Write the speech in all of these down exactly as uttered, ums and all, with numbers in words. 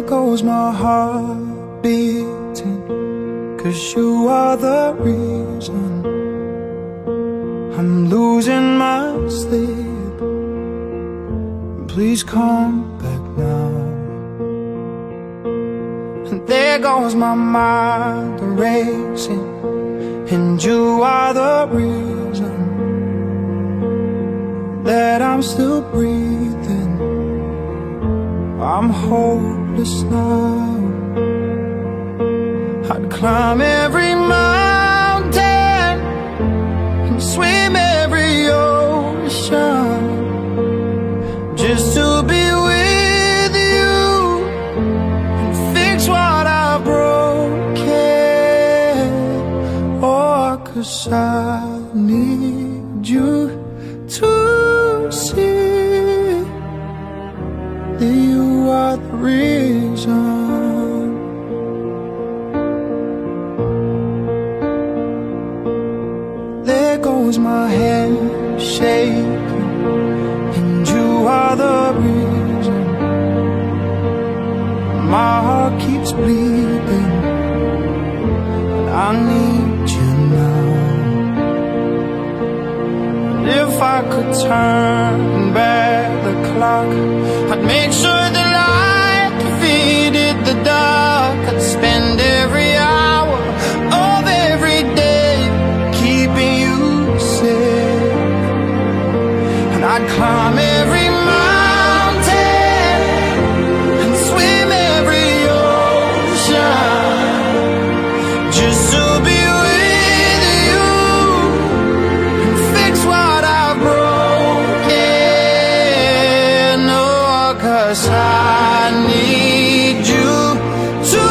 goes my heart beating, 'cause you are the reason I'm losing my sleep. Please come back now. And there goes my mind racing, and you are the reason that I'm still breathing. I'm hopeless now. I'd climb every mountain and swim every ocean just to be with you and fix what I've broken. Oh, 'cause I need you to see that you are the reason. There goes my head shaking, and you are the reason. My heart keeps bleeding, and I need you now. And if I could turn back the clock, I'd make sure the light defeated the dark. I'd spend every hour of every day keeping you safe, and I'd climb every mountain and swim every ocean just to be with you and fix what I've broken. Oh, 'cause I need you to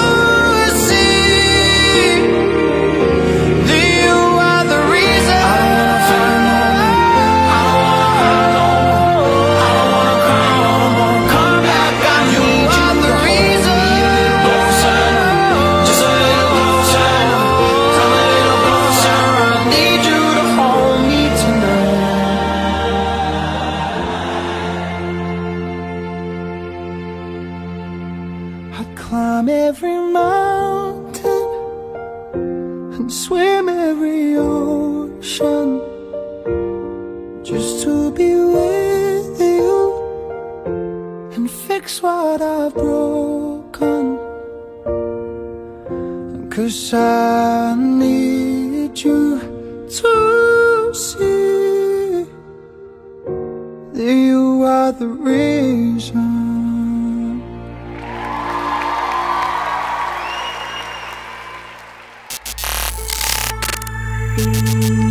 see that you are the reason. I don't wanna find no more. I don't wanna cry no more. Come back, I need you. You are the reason. Just a little closer. Come a little closer. I need you to hold me tonight. I'd climb every mountain and swim every ocean just to be with you and fix what I've broken. 'Cause I need you to see that you are the reason. Thank you.